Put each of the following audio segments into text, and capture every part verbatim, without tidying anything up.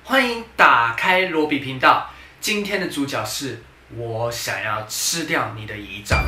欢迎打开罗比频道。今天的主角是我想要吃掉你的胰脏。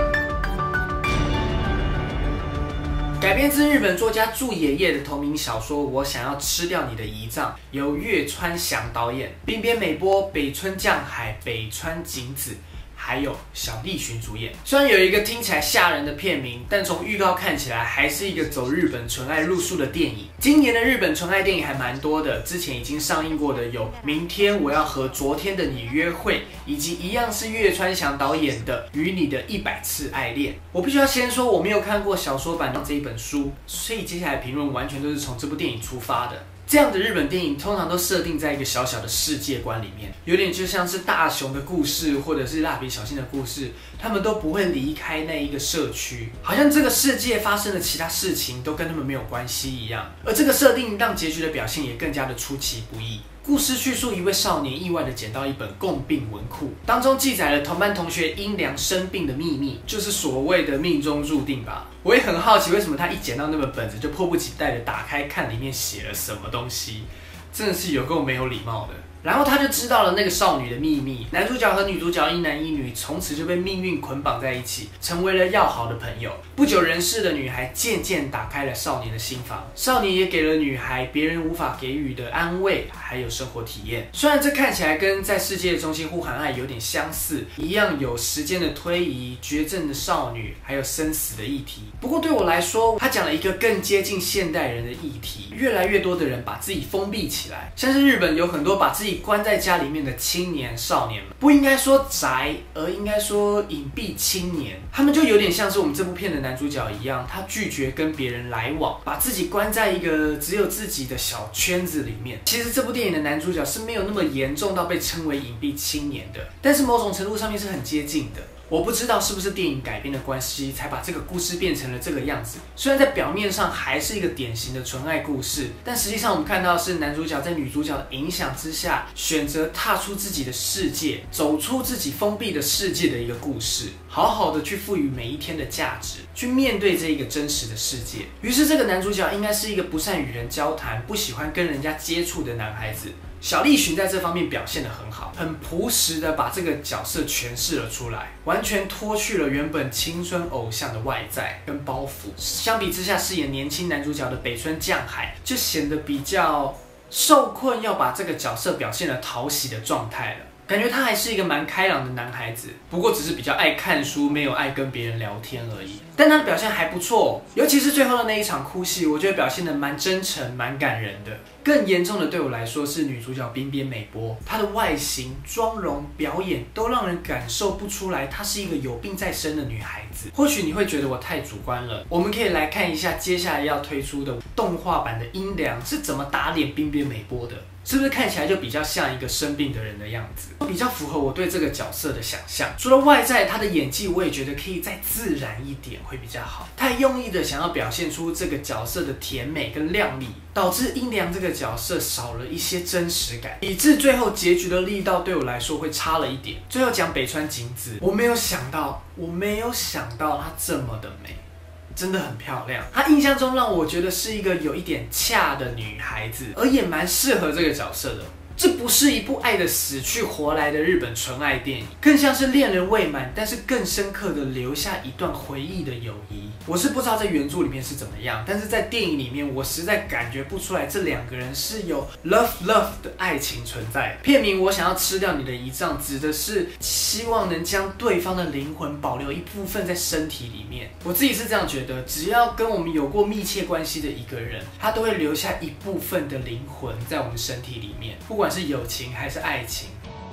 改编自日本作家祝野叶的同名小说《我想要吃掉你的胰脏》，由月川翔导演，滨边美波、北村匠海、北川景子。还有小栗旬主演。虽然有一个听起来吓人的片名，但从预告看起来还是一个走日本纯爱路数的电影。今年的日本纯爱电影还蛮多的，之前已经上映过的有《明天我要和昨天的你约会》，以及一样是月川翔导演的《与你的一百次爱恋》。我必须要先说，我没有看过小说版的这一本书，所以接下来评论完全都是从这部电影出发的。这样的日本电影通常都设定在一个小小的世界观里面，有点就像是大雄的故事或者是蜡笔小新的故事，他们都不会离开那一个社区，好像这个世界发生的其他事情都跟他们没有关系一样。而这个设定让结局的表现也更加的出其不意。故事叙述一位少年意外的捡到一本共病文库，当中记载了同班同学阴良生病的秘密，就是所谓的命中注定吧。我也很好奇，为什么他一捡到那本本子就迫不及待的打开看里面写了什么东西，真的是有够没有礼貌的。然后他就知道了那个少女的秘密，男主角和女主角一男一女从此就被命运捆绑在一起，成为了要好的朋友。不久人世的女孩渐渐打开了少年的心房，少年也给了女孩别人无法给予的安慰，还有生活体验。虽然这看起来跟在世界中心呼喊爱有点相似，一样有时间的推移、绝症的少女，还有生死的议题。不过对我来说，他讲了一个更接近现代人的议题。越来越多的人把自己封闭起来，像是日本有很多把自己关在家里面的青年少年们，不应该说宅，而应该说隐蔽青年。他们就有点像是我们这部片的男主角一样，他拒绝跟别人来往，把自己关在一个只有自己的小圈子里面。其实这部电影的男主角是没有那么严重到被称为隐蔽青年的，但是某种程度上面是很接近的。我不知道是不是电影改编的关系，才把这个故事变成了这个样子。虽然在表面上还是一个典型的纯爱故事，但实际上我们看到的是男主角在女主角的影响之下，选择踏出自己的世界，走出自己封闭的世界的一个故事，好好的去赋予每一天的价值，去面对这一个真实的世界。于是这个男主角应该是一个不善与人交谈、不喜欢跟人家接触的男孩子。小栗旬在这方面表现得很好，很朴实的把这个角色诠释了出来，完全脱去了原本青春偶像的外在跟包袱。相比之下，饰演年轻男主角的北村匠海就显得比较受困，要把这个角色表现得讨喜的状态了。感觉他还是一个蛮开朗的男孩子，不过只是比较爱看书，没有爱跟别人聊天而已。但他的表现还不错，尤其是最后的那一场哭戏，我觉得表现得蛮真诚、蛮感人的。更严重的对我来说是女主角滨边美波，她的外形、妆容、表演都让人感受不出来她是一个有病在身的女孩子。或许你会觉得我太主观了，我们可以来看一下接下来要推出的动画版的阴良是怎么打脸滨边美波的。是不是看起来就比较像一个生病的人的样子，比较符合我对这个角色的想象。除了外在，他的演技我也觉得可以再自然一点会比较好。太用力的想要表现出这个角色的甜美跟靓丽，导致阴良这个角色少了一些真实感，以致最后结局的力道对我来说会差了一点。最后讲北川景子，我没有想到，我没有想到她这么的美。真的很漂亮，她印象中让我觉得是一个有一点恰的女孩子，而也蛮适合这个角色的。这不是一部爱得死去活来的日本纯爱电影，更像是恋人未满，但是更深刻的留下一段回忆的友谊。我是不知道在原著里面是怎么样，但是在电影里面，我实在感觉不出来这两个人是有 love love 的爱情存在。片名我想要吃掉你的胰脏，指的是希望能将对方的灵魂保留一部分在身体里面。我自己是这样觉得，只要跟我们有过密切关系的一个人，他都会留下一部分的灵魂在我们身体里面，不管是友情还是爱情。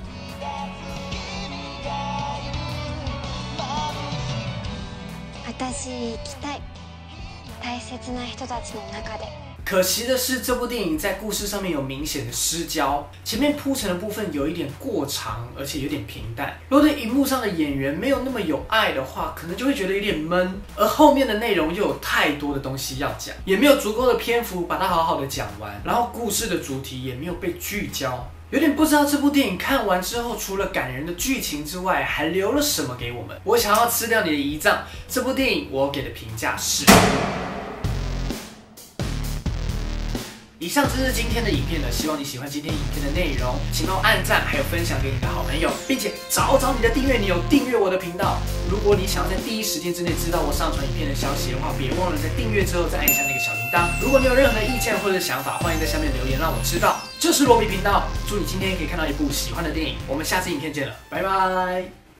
私行きたい大切な人たちの中で。 可惜的是，这部电影在故事上面有明显的失焦，前面铺陈的部分有一点过长，而且有点平淡。如果对荧幕上的演员没有那么有爱的话，可能就会觉得有点闷。而后面的内容又有太多的东西要讲，也没有足够的篇幅把它好好的讲完，然后故事的主题也没有被聚焦。有点不知道这部电影看完之后，除了感人的剧情之外，还留了什么给我们。我想要吃掉你的胰脏。这部电影我给的评价是以上就是今天的影片了，希望你喜欢今天影片的内容，请帮我按赞，还有分享给你的好朋友，并且找找你的订阅钮，订阅我的频道。如果你想要在第一时间之内知道我上传影片的消息的话，别忘了在订阅之后再按一下那个小铃铛。如果你有任何的意见或者想法，欢迎在下面留言让我知道。这是罗比频道，祝你今天可以看到一部喜欢的电影，我们下次影片见了，拜拜。